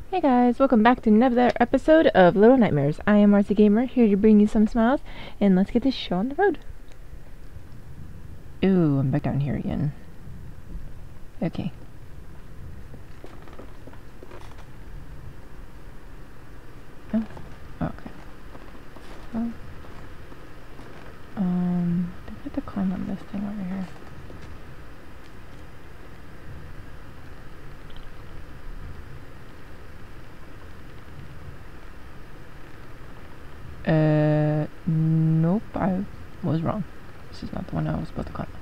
Hey guys, welcome back to another episode of Little Nightmares. I am Artsi Gamer, here to bring you some smiles, and let's get this show on the road. Ooh, I'm back down here again. Okay. Oh, okay. Oh. I have to climb on this thing over here. Nope, I was wrong. This is not the one I was supposed to climb.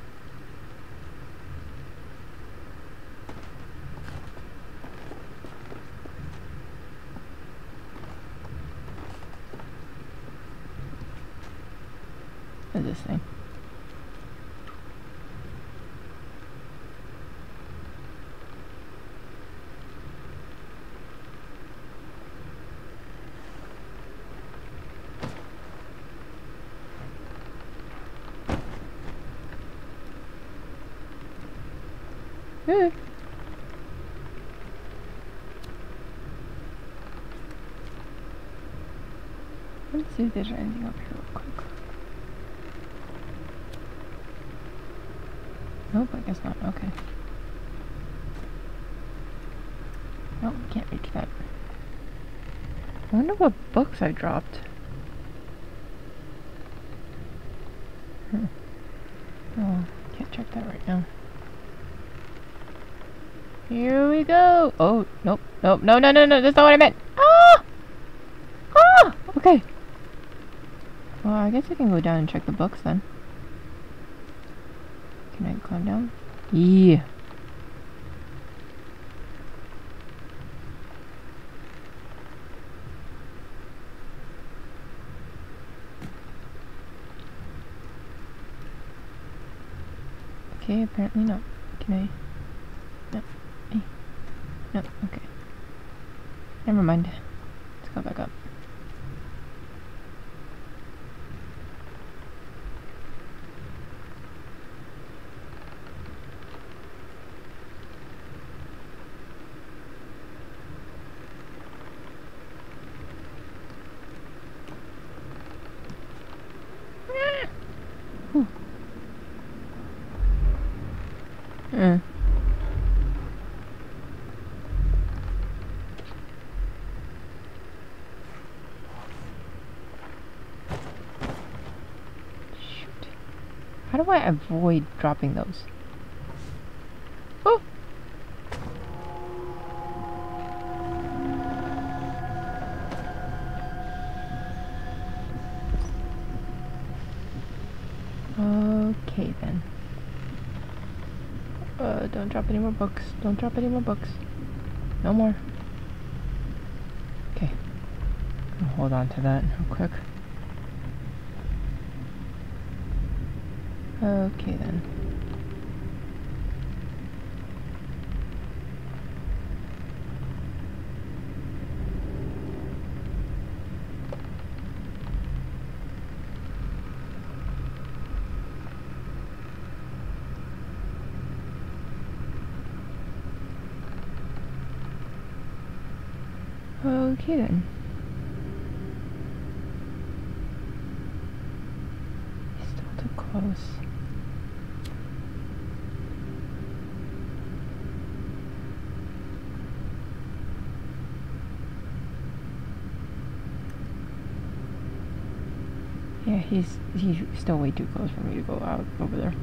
What is this thing? Let's see if there's anything up here real quick. Nope, I guess not. Okay. Nope, can't reach that. I wonder what books I dropped. Oh, can't check that right now. Here we go! Oh, nope, nope, no, that's not what I meant! Ah! Ah! Okay. Well, I guess I can go down and check the books then. Can I climb down? Yeah. Okay, apparently not. Can I? No. Hey. No, okay. Never mind. Let's go back up. Shoot. How do I avoid dropping those? Oh! Okay then. Don't drop any more books. Don't drop any more books. No more. Okay. I'll hold on to that real quick. Okay then. Okay then. Still too close. Yeah, he's still way too close for me to go out over there.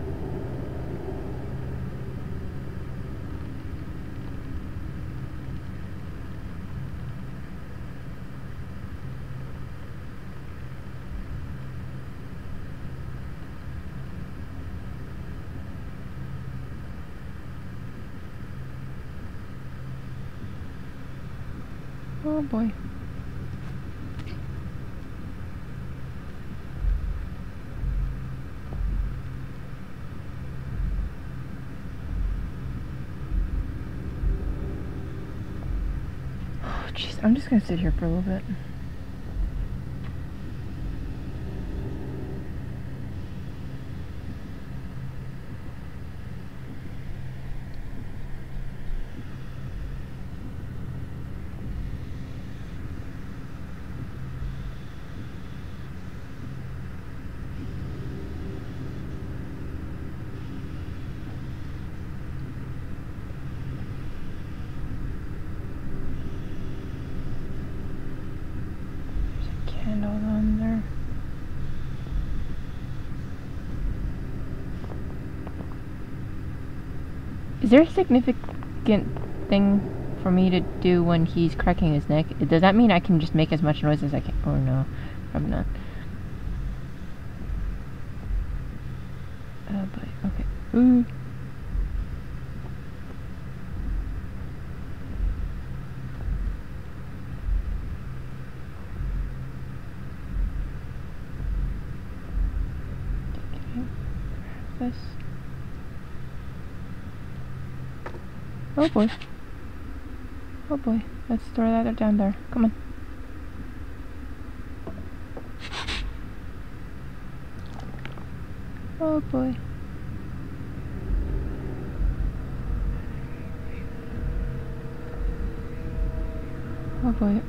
Oh boy. Oh jeez, I'm just gonna sit here for a little bit. candles on there. Is there a significant thing for me to do when he's cracking his neck? Does that mean I can just make as much noise as I can? Or no, probably not. Oh boy, okay. Ooh. This. Oh boy. Oh boy. Let's throw that down there. Come on. Oh boy. Oh boy.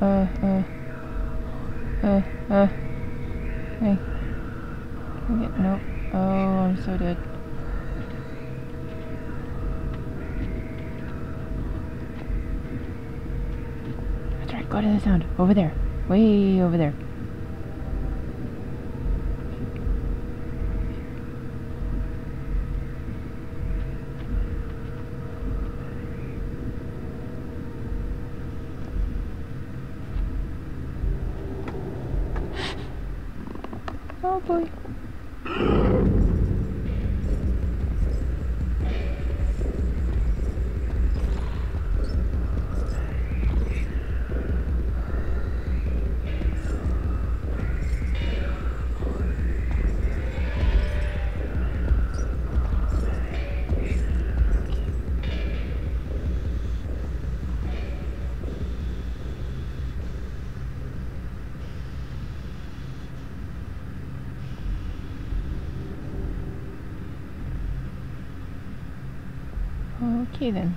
Hey. Can I get, nope. Oh, I'm so dead. That's right, go to the sound. Over there. Way over there. Oh boy. Okay then.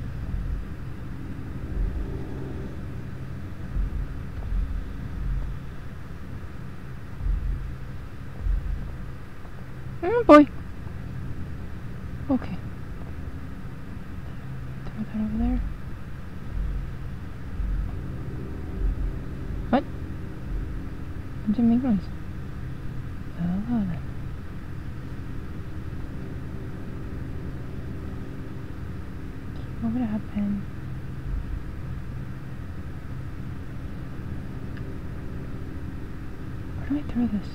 Oh boy. Okay. Throw that over there. What? It didn't make noise. Oh then. What would happen? Where do I throw this?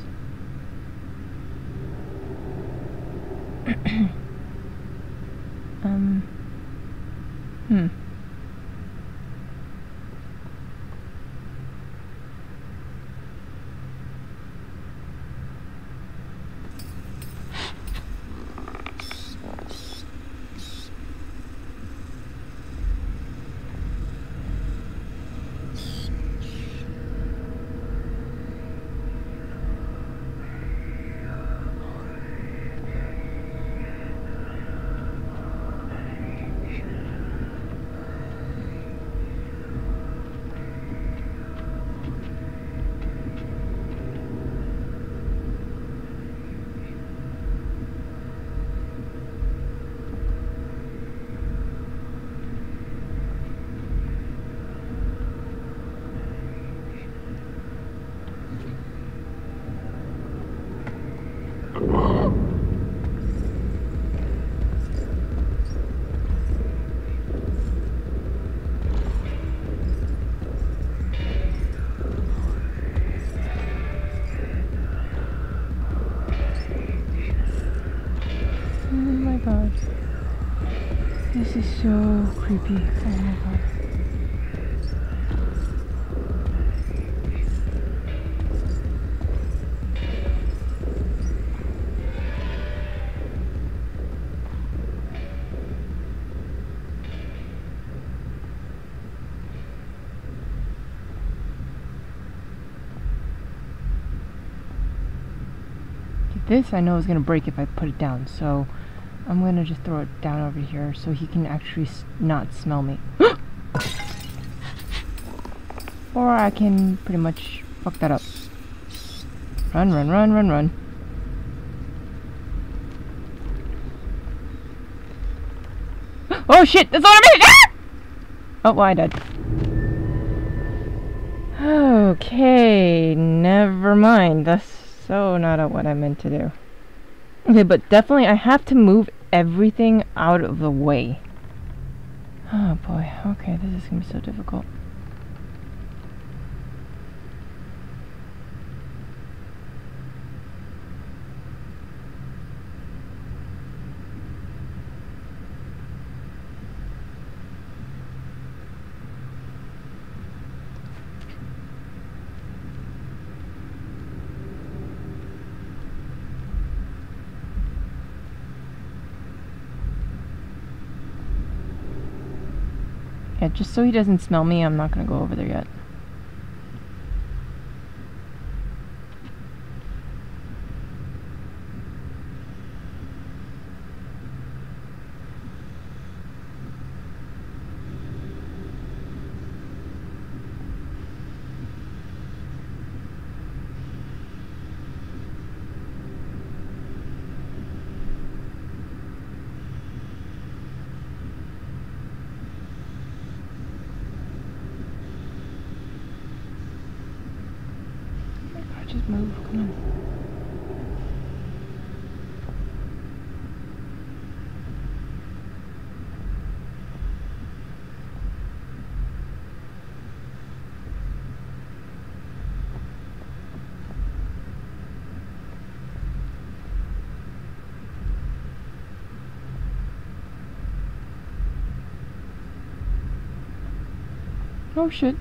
God. This is so creepy. Oh my God. This I know is going to break if I put it down, so I'm going to just throw it down over here so he can actually not smell me. Or I can pretty much fuck that up. Run, run, run, run, run. Oh shit, that's what I meant! Ah! Oh, well, I died. Okay, never mind. That's so not what I meant to do. Okay, but definitely I have to move everything out of the way. Oh boy, okay, this is gonna be so difficult. Yeah, just so he doesn't smell me, I'm not gonna go over there yet. Just move, come on. Oh shit.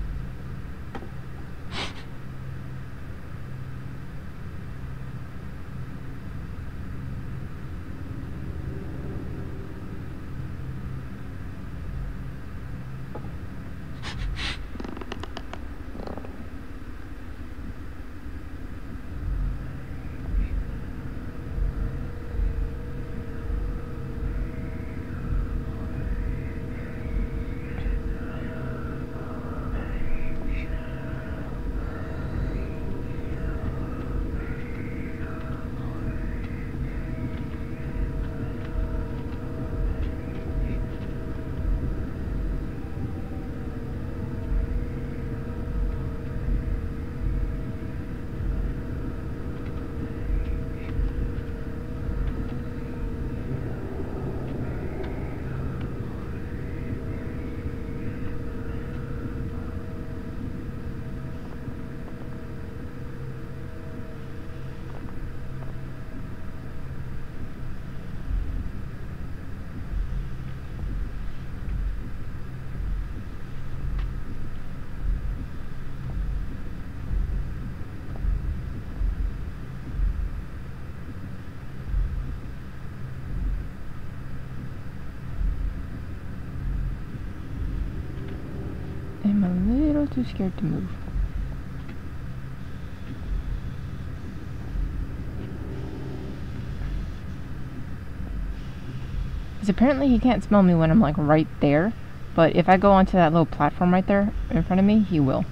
I'm a little too scared to move. Because apparently he can't smell me when I'm like right there, but if I go onto that little platform right there in front of me, he will.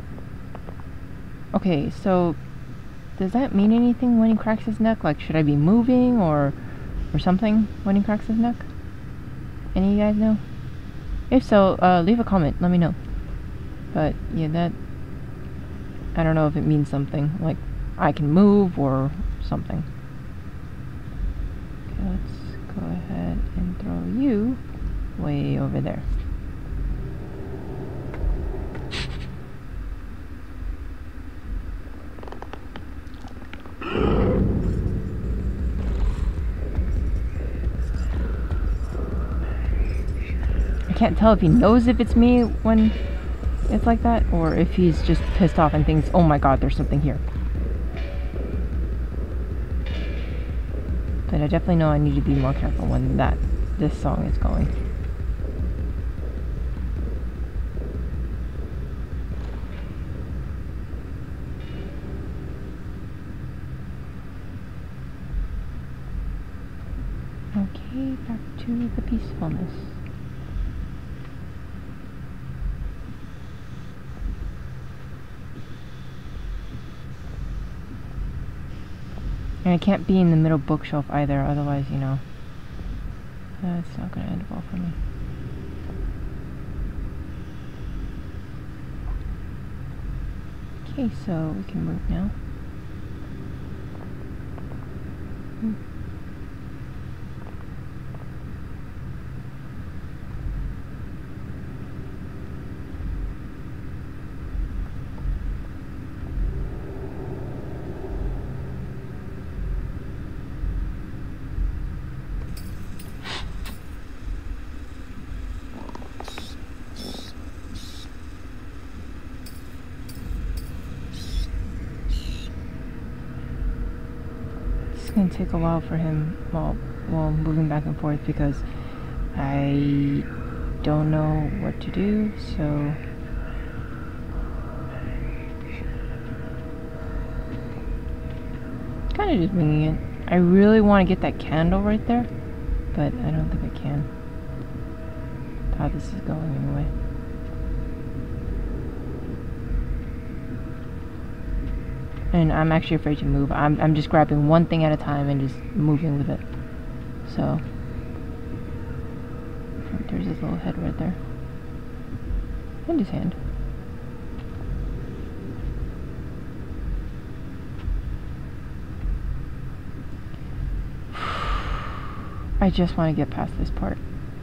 Okay, so does that mean anything when he cracks his neck? Like, should I be moving or something when he cracks his neck? Any of you guys know? If so, leave a comment, let me know. But yeah, that, I don't know if it means something, like I can move or something. Okay, let's go ahead and throw you way over there. I can't tell if he knows if it's me when it's like that, or if he's just pissed off and thinks, oh my god, there's something here. But I definitely know I need to be more careful when this song is going. Okay, back to the peacefulness. And I can't be in the middle bookshelf either, otherwise, you know, that's not gonna end well for me. Okay, so we can move now. It's gonna take a while for him while moving back and forth because I don't know what to do, so kind of just winging it. I really want to get that candle right there, but I don't think I can. How this is going anyway. And I'm actually afraid to move. I'm just grabbing one thing at a time and just moving with it. So there's his little head right there. And his hand. I just want to get past this part.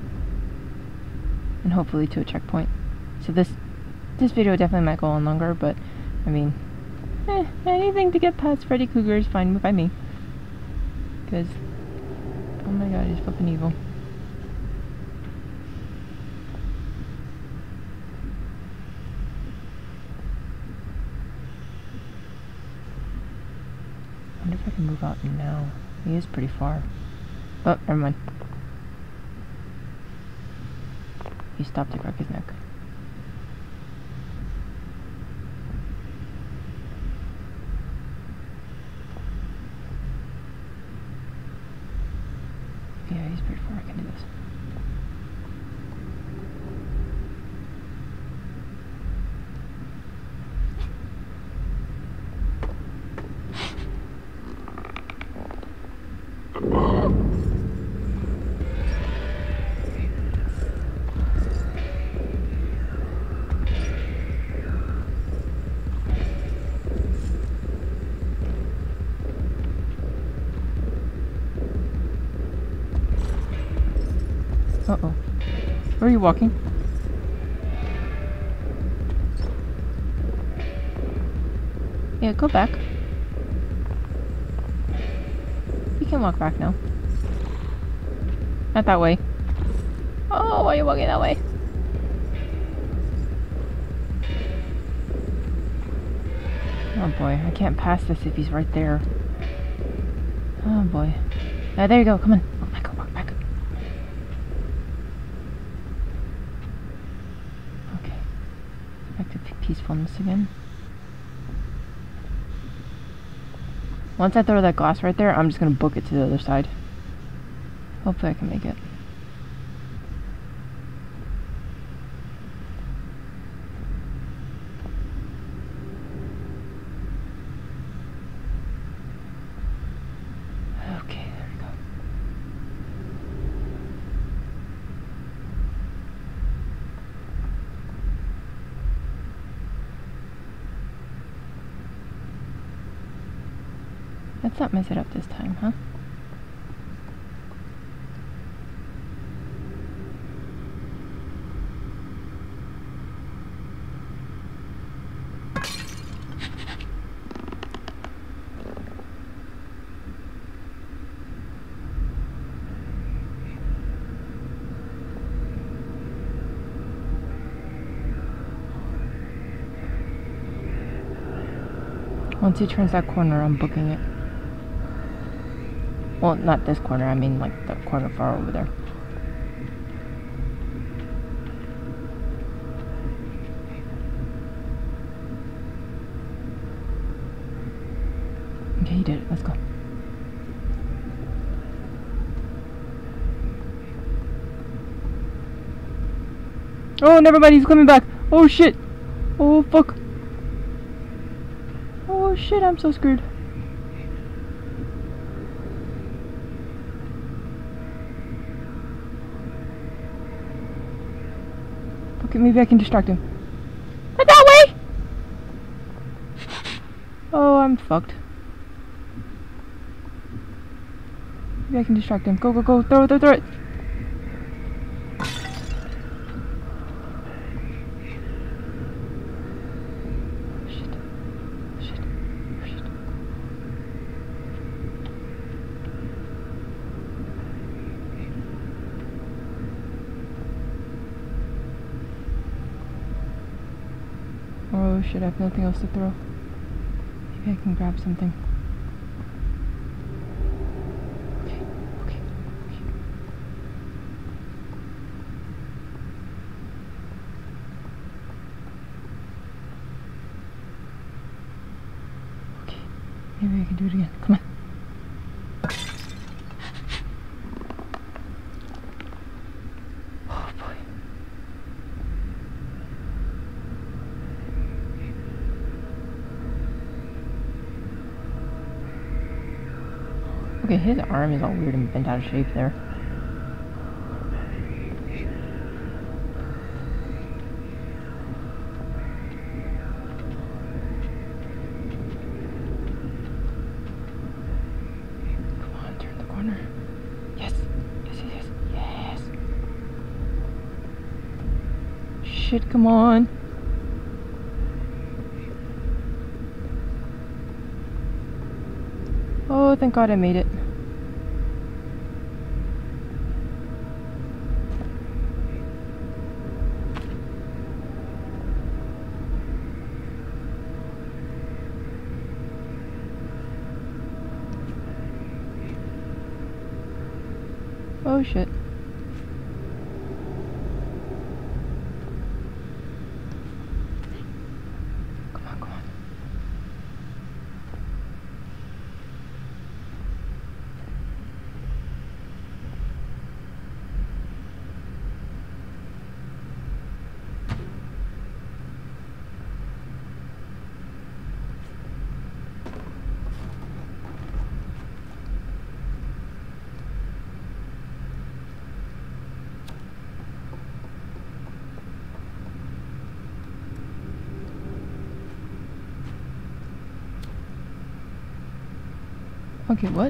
And hopefully to a checkpoint. So this video definitely might go on longer, but I mean, anything to get past Freddy Krueger is fine by me. Because, oh my god, he's fucking evil. I wonder if I can move out now. He is pretty far. Oh, never mind. He stopped to crack his neck. Yeah, he's pretty far. I can do this. Uh-oh. Where are you walking? Yeah, go back. You can walk back now. Not that way. Oh, why are you walking that way? Oh boy, I can't pass this if he's right there. Oh boy. There you go, come on. Walk back, walk back. Okay. Back to peacefulness again. Once I throw that glass right there, I'm just gonna book it to the other side. Hopefully I can make it. Okay, there we go. Let's not mess it up this time, huh? Once he turns that corner, I'm booking it. Well, not this corner, I mean like the corner far over there. Okay, you did it. Let's go. Oh, never mind. He's coming back. Oh, shit. Oh, fuck. Oh, shit. I'm so screwed. Okay, maybe I can distract him. Not that way! I'm fucked. Maybe I can distract him. Go, go, go. Throw it, throw it, throw it. Shit. Shit. Shit. Oh shit, I have nothing else to throw. Maybe I can grab something. Okay, okay, okay. Okay, maybe I can do it again. Come on. Oh boy. Okay, his arm is all weird and bent out of shape there. Come on, turn the corner. Yes! Yes, yes, yes, yes! Shit, come on! Oh, thank God I made it. Oh shit. Come on, come on. Okay, what?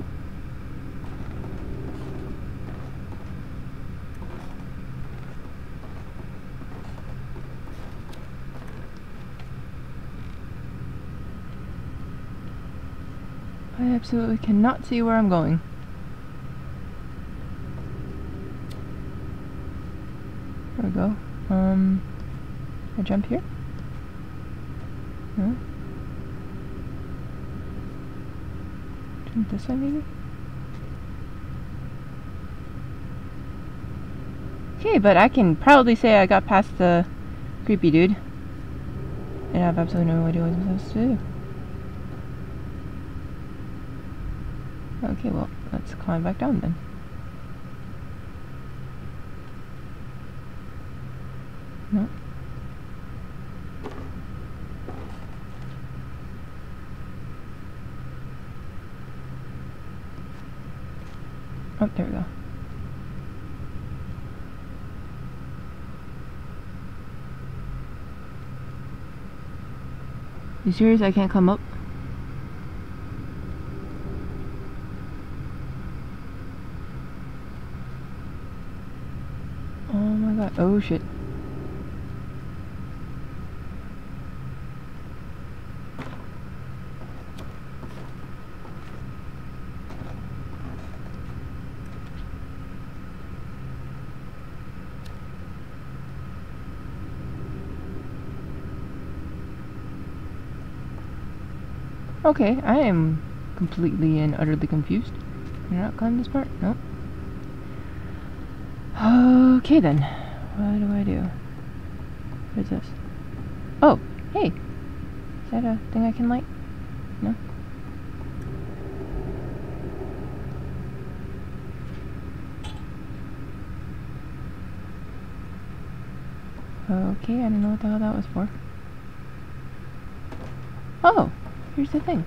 I absolutely cannot see where I'm going. There we go. I jump here? No? Jump this way maybe? Okay, but I can proudly say I got past the creepy dude. And I have absolutely no idea what I'm supposed to do. Okay, well, let's climb back down then. No. Oh, there we go. You serious? I can't come up? Oh my god. Oh shit. Okay, I am completely and utterly confused. You're not climbing this part? Nope. Okay then. What do I do? What is this? Oh, hey! Is that a thing I can light? No? Okay, I don't know what the hell that was for. Oh! Here's the thing.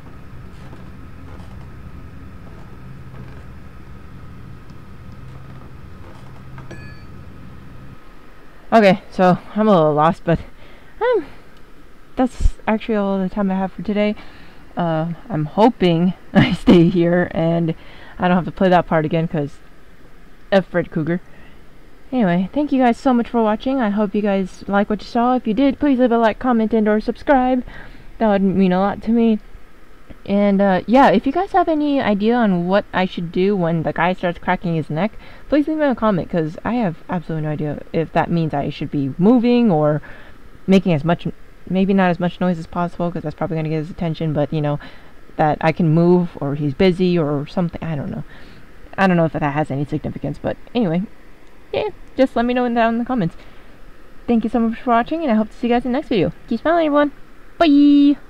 Okay, so I'm a little lost, but that's actually all the time I have for today. I'm hoping I stay here and I don't have to play that part again because of Fred Krueger. Anyway, thank you guys so much for watching. I hope you guys like what you saw. If you did, please leave a like, comment, and or subscribe. That would mean a lot to me. And yeah, if you guys have any idea on what I should do when the guy starts cracking his neck, please leave me a comment, because I have absolutely no idea if that means I should be moving or making as much, maybe not as much noise as possible, because that's probably going to get his attention, but you know, that I can move, or he's busy or something. I don't know. I don't know if that has any significance, but anyway, yeah, just let me know down in the comments. Thank you so much for watching, and I hope to see you guys in the next video. Keep smiling, everyone. Bye!